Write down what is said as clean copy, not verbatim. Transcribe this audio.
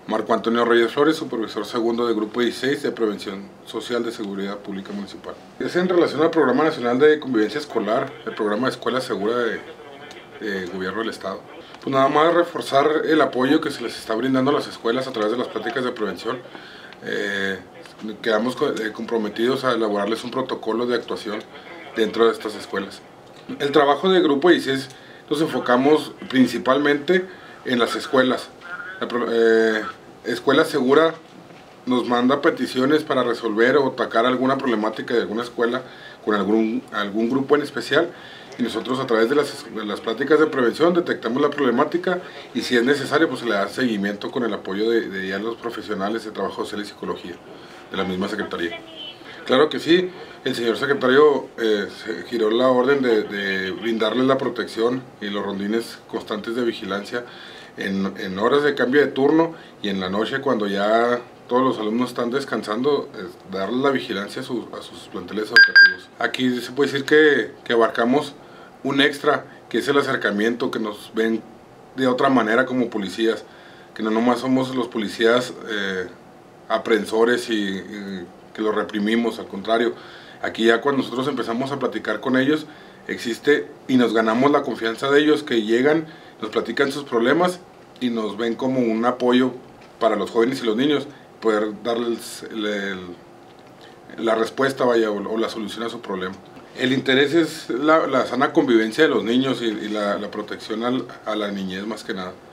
Marco Antonio Reyes Flores, supervisor segundo del Grupo 16 de Prevención Social de Seguridad Pública Municipal. Es en relación al Programa Nacional de Convivencia Escolar, el programa de Escuela Segura de Gobierno del Estado. Pues nada más reforzar el apoyo que se les está brindando a las escuelas a través de las pláticas de prevención. Quedamos comprometidos a elaborarles un protocolo de actuación dentro de estas escuelas. El trabajo del Grupo 16 nos enfocamos principalmente en las escuelas. Escuela Segura nos manda peticiones para resolver o atacar alguna problemática de alguna escuela con algún grupo en especial, y nosotros a través de las pláticas de prevención detectamos la problemática y si es necesario pues se le da seguimiento con el apoyo de ya los profesionales de trabajo social y psicología de la misma Secretaría. Claro que sí, el señor secretario giró la orden de brindarles la protección y los rondines constantes de vigilancia en horas de cambio de turno y en la noche cuando ya todos los alumnos están descansando, darles la vigilancia a sus planteles educativos. Aquí se puede decir que abarcamos un extra, que es el acercamiento, que nos ven de otra manera como policías, que no nomás somos los policías aprensores y que los reprimimos, al contrario. Aquí ya cuando nosotros empezamos a platicar con ellos, existe y nos ganamos la confianza de ellos, que llegan, nos platican sus problemas y nos ven como un apoyo para los jóvenes y los niños, poder darles la respuesta, vaya, o la solución a su problema. El interés es la sana convivencia de los niños y la protección a la niñez más que nada.